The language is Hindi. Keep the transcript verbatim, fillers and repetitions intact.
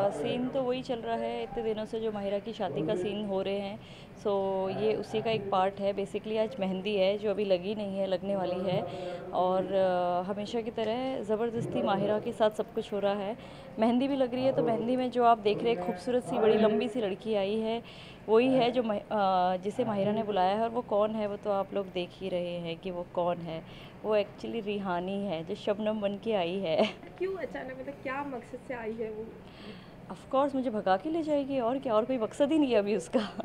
सीन तो वही चल रहा है इतने दिनों से, जो माहिरा की शादी का सीन हो रहे हैं। सो ये उसी का एक पार्ट है। बेसिकली आज मेहंदी है जो अभी लगी नहीं है, लगने वाली है। और अ, हमेशा की तरह ज़बरदस्ती माहिरा के साथ सब कुछ हो रहा है। मेहंदी भी लग रही है, तो मेहंदी में जो आप देख रहे हैं खूबसूरत सी बड़ी लंबी सी लड़की आई है, वही है जो मह- अ, जिसे माहिरा ने बुलाया है। और वो कौन है वो तो आप लोग देख ही रहे हैं कि वो कौन है। वो एक्चुअली रिहानी है जो शबनम बन के आई है। क्यों अचानक, मतलब क्या मकसद से आई है वो? ऑफ कोर्स मुझे भगा के ले जाएगी, और क्या, और कोई मकसद ही नहीं है अभी उसका।